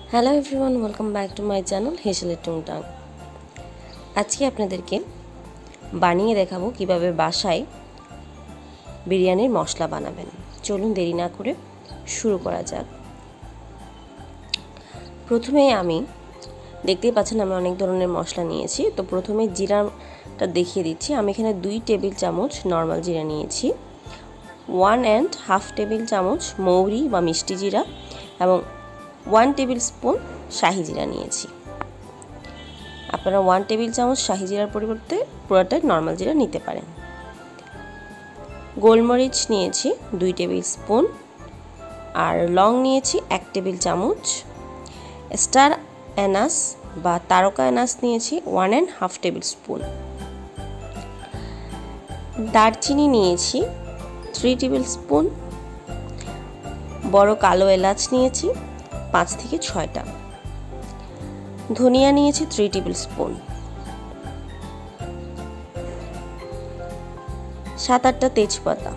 Hello everyone, welcome back to my channel হেসেলের টুংটাং। আজকে আপনাদেরকে বানিয়ে দেখাবো কিভাবে বাসায় বিরিয়ানির মশলা বানাবেন। চলুন দেরি না করে শুরু করা যাক। প্রথমে আমি দেখতেই পাচ্ছেন আমি অনেক ধরনের মশলা নিয়েছি। তো প্রথমে জিরাটা দেখিয়ে দিচ্ছি। আমি এখানে 2 টেবিল চামচ নর্মাল জিরা নিয়েছি, 1.5 টেবিল চামচ মৌরি বা মিষ্টি জিরা এবং 1 টেবিল স্পুন শাহি জিরা নিয়েছি। আপনারা 1 টেবিল চামচ শাহি জিরার পরিবর্তে পুরোটাই নর্মাল জিরা নিতে পারেন। গোলমরিচ নিয়েছি 2 টেবিল স্পুন, আর লং নিয়েছি 1 টেবিল চামচ, স্টার এনাস বা তারকা এনাস নিয়েছি 1.5 টেবিল স্পুন, দারচিনি নিয়েছি 3 টেবিল স্পুন, বড় কালো এলাচ নিয়েছি 5 থেকে 6টা, ধনিয়া নিয়েছি 3 টেবিল স্পুন, 7-8টা তেজপাতা,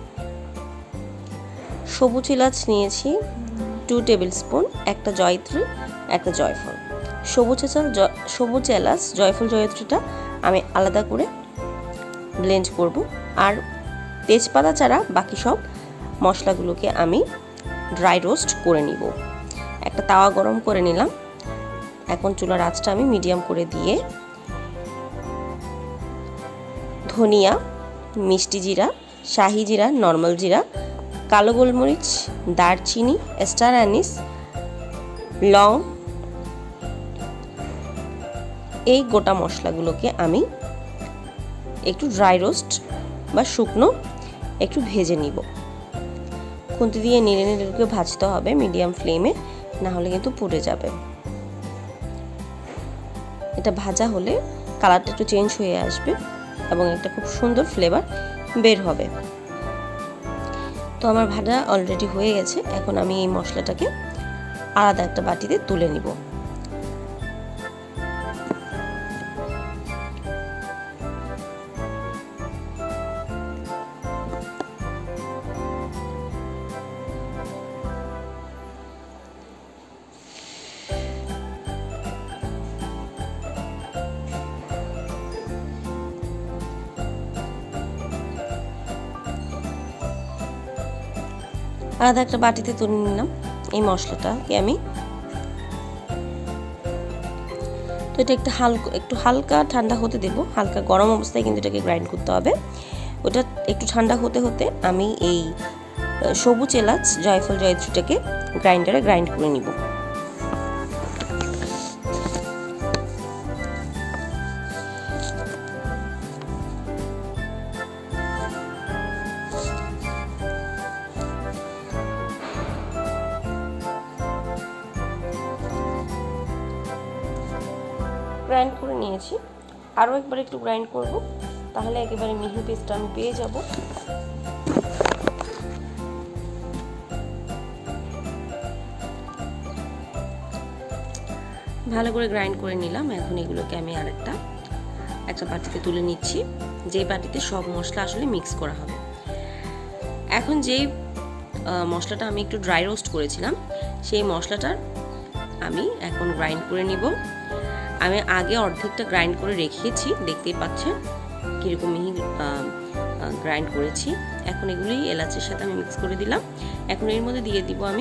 সবুজ এলাচ নিয়েছি 2 টেবিল স্পুন, একটা জয়ত্রী একটা জয়ফল। সবুজ এলাচ জয়ফল জয়ত্রীটা আমি আলাদা করে ব্লেন্ড করব, আর তেজপাতা ছাড়া বাকি সব মশলাগুলোকে আমি ড্রাই রোস্ট করে নিব। একটা তাওয়া গরম করে নিলাম। এখন চুলার আঁচটা আমি মিডিয়াম করে দিয়ে ধনিয়া, মিষ্টি জিরা, শাহি জিরা, নর্মাল জিরা, কালো গোলমরিচ, দারচিনি, স্টার অ্যানিস, লং, এই গোটা মশলাগুলোকে আমি একটু ড্রাই রোস্ট বা শুকনো একটু ভেজে নিব। খুন্তি দিয়ে নেড়ে নেড়ে ভাজতে হবে মিডিয়াম ফ্লেমে, না হলে কিন্তু পুড়ে যাবে। এটা ভাজা হলে কালারটা একটু চেঞ্জ হয়ে আসবে এবং একটা খুব সুন্দর ফ্লেভার বের হবে। তো আমার ভাজা অলরেডি হয়ে গেছে। এখন আমি এই মশলাটাকে আলাদা একটা বাটিতে তুলে নিব। আলাদা একটা বাটিতে তুলে নিলাম এই মশলাটাকে আমি। তো এটা একটু হালকা ঠান্ডা হতে দেব। হালকা গরম অবস্থায় কিন্তু এটাকে গ্রাইন্ড করতে হবে। ওটা একটু ঠান্ডা হতে হতে আমি এই সবুজ এলাচ জয়ফল জয়ত্রীটাকে গ্রাইন্ডারে গ্রাইন্ড করে নিব। গ্রাইন্ড করে নিয়েছি, আরও একবার একটু গ্রাইন্ড করব, তাহলে একেবারে মিহি পেস্টটা আমি পেয়ে যাব। ভালো করে গ্রাইন্ড করে নিলাম। এখন এগুলোকে আমি একটা বাটিতে তুলে নিচ্ছি, যেই বাটিতে সব মশলা আসলে মিক্স করা হবে। এখন যেই মশলাটা আমি একটু ড্রাই রোস্ট করেছিলাম সেই মশলাটার আমি এখন গ্রাইন্ড করে নিব। আমি আগে অর্ধেকটা গ্রাইন্ড করে রেখেছি, দেখতেই পাচ্ছেন কীরকম মিহি গ্রাইন্ড করেছি। এখন এগুলি এলাচের সাথে আমি মিক্স করে দিলাম। এখন এর মধ্যে দিয়ে দিব আমি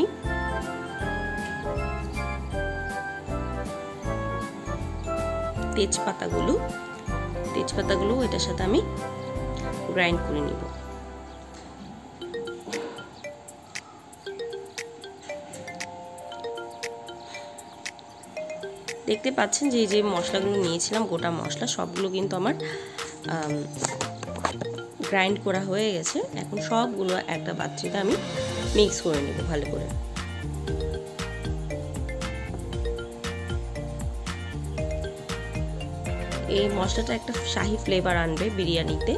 তেজপাতাগুলো এটার সাথে আমি গ্রাইন্ড করে নিব। দেখতে পাচ্ছেন যে যে মশলাগুলো নিয়েছিলাম গোটা মশলা সবগুলো কিন্তু আমার গ্রাইন্ড করা হয়ে গেছে। এখন সবগুলো একটা পাত্রে আমি মিক্স করে নেব ভালো করে। এই মশলাটা একটা শাহি ফ্লেভার আনবে বিরিয়ানিতে।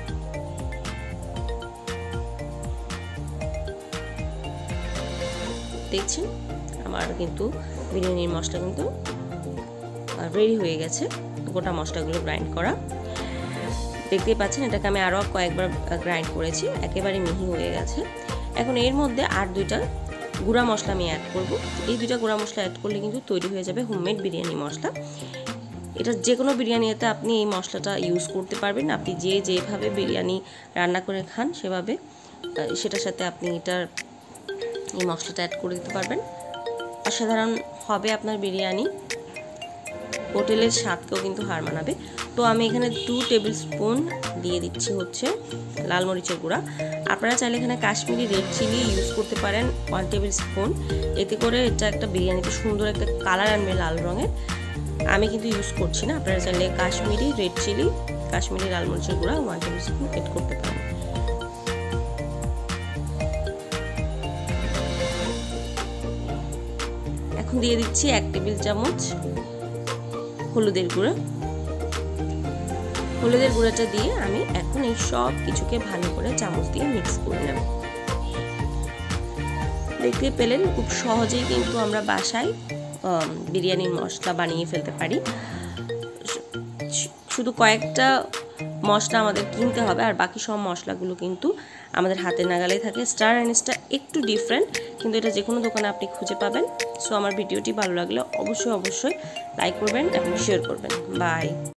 দেখছেন আমার কিন্তু বিরিয়ানির মশলা কিন্তু রেডি হয়ে গেছে। গোটা মশলাগুলো গ্রাইন্ড করা দেখতেই পাচ্ছেন। এটাকে আমি আরও কয়েকবার গ্রাইন্ড করেছি, একেবারে মিহি হয়ে গেছে। এখন এর মধ্যে আর 2টা গুঁড়া মশলা আমি অ্যাড করব। এই দুইটা গুঁড়া মশলা অ্যাড করলে কিন্তু তৈরি হয়ে যাবে হোমমেড বিরিয়ানি মশলা। এটা যে কোনো বিরিয়ানিতে আপনি এই মশলাটা ইউজ করতে পারবেন। আপনি যেভাবে বিরিয়ানি রান্না করে খান সেভাবে সেটার সাথে আপনি এই মশলাটা অ্যাড করে দিতে পারবেন। অসাধারণ হবে আপনার বিরিয়ানি, হোটেলের স্বাদকেও কিন্তু হার মানাবে। তো আমি এখানে 2 টেবিল স্পুন দিয়ে দিচ্ছি হচ্ছে লাল মরিচের গুঁড়া। আপনারা চাইলে এখানে কাশ্মীরি রেড চিলি ইউজ করতে পারেন 1 টেবিল স্পুন। এতে করে এটা একটা বিরিয়ানিতে সুন্দর একটা কালার আনবে লাল রঙের। আমি কিন্তু ইউজ করছি না, আপনারা চাইলে কাশ্মীরি রেড চিলি, কাশ্মীরি লাল মরিচের গুঁড়া 1 টেবিল স্পুন এড করতে পারেন। এখন দিয়ে দিচ্ছি 1 টেবিল চামচ হলুদের গুঁড়া। হলুদের গুঁড়াটা দিয়ে আমি এখন এই সব কিছুকে ভালো করে চামচ দিয়ে মিক্স করে নেব। দেখতে পেলেন খুব সহজেই কিন্তু আমরা বাসায় বিরিয়ানির মশলা বানিয়ে ফেলতে পারি। শুধু কয়েকটা মশলা আমাদের কিনতে হবে, আর বাকি সব মশলাগুলো কিন্তু আমাদের হাতের নাগালেই থাকে। স্টার অ্যানিসটা একটু ডিফারেন্ট, কিন্তু এটা যে কোনো দোকানে আপনি খুঁজে পাবেন। সো আমার ভিডিওটি ভালো লাগলে অবশ্যই লাইক করবেন এবং শেয়ার করবেন। বাই।